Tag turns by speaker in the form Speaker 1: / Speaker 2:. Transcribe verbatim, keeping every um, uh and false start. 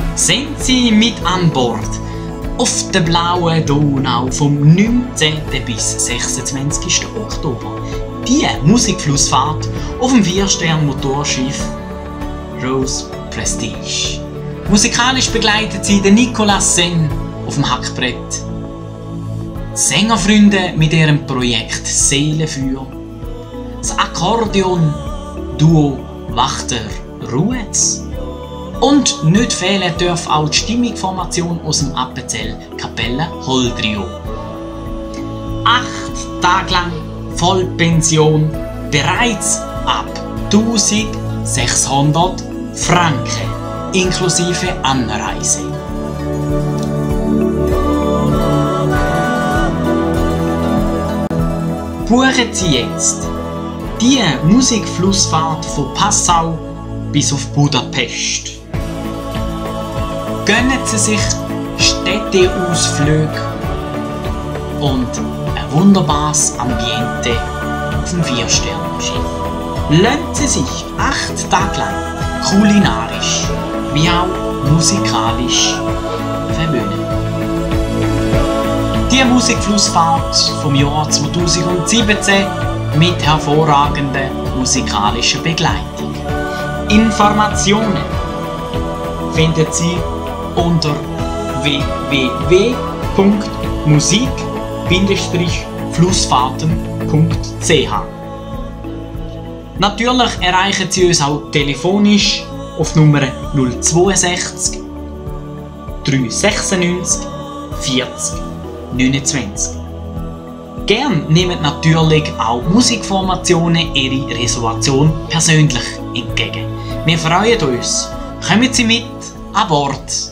Speaker 1: Sind Sie mit an Bord auf der blauen Donau vom neunzehnten bis sechsundzwanzigsten Oktober. Die Musikflussfahrt auf dem vier-Stern-Motorschiff Rose Prestige. Musikalisch begleitet sie den Nicolas Sen auf dem Hackbrett. Sängerfreunde mit ihrem Projekt Seelenfeuer. Das Akkordeon-Duo Wachter Ruetz. Und nicht fehlen darf auch die Stimmungsformation aus dem Appenzell Kapelle Holdrio. Acht Tage lang Vollpension, bereits ab eintausendsechshundert Franken inklusive Anreise. Buchen Sie jetzt die Musikflussfahrt von Passau bis auf Budapest. Gönnen Sie sich Städteausflüge und ein wunderbares Ambiente auf dem vier-Sterne-Schiff. Lassen Sie sich acht Tage lang kulinarisch wie auch musikalisch verwöhnen. Die Musikflussfahrt vom Jahr zweitausendsiebzehn mit hervorragender musikalischer Begleitung. Informationen finden Sie unter w w w punkt musik Bindestrich flussfahrten punkt c h. Natürlich erreichen Sie uns auch telefonisch auf Nummer null sechs zwei drei neun sechs vierzig neunundzwanzig. Gern nehmen natürlich auch Musikformationen Ihre Reservation persönlich entgegen. Wir freuen uns. Kommen Sie mit an Bord!